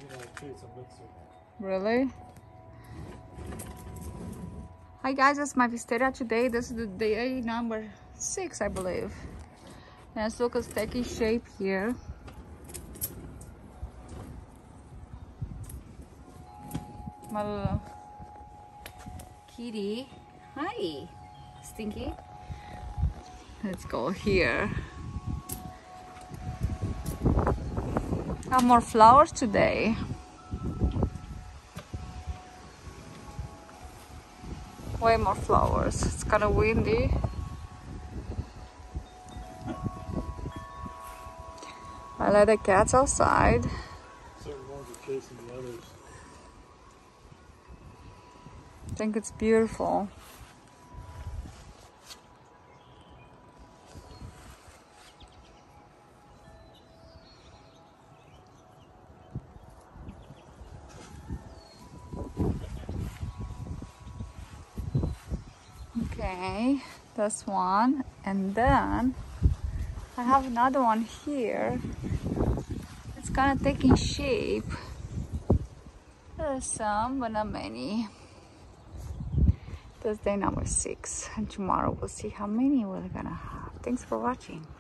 Really? Hi guys, it's my wisteria today. This is the day number 6, I believe. And let's look, it's taking shape here. My little kitty. Hi, Stinky. Let's go here. Have more flowers today. Way more flowers. It's kind of windy. I let the cats outside. Certain ones are chasing the others. I think it's beautiful. Okay, that's one, and then I have another one here. It's kind of taking shape. There's some, but not many. That's day number 6, and tomorrow we'll see how many we're gonna have. Thanks for watching.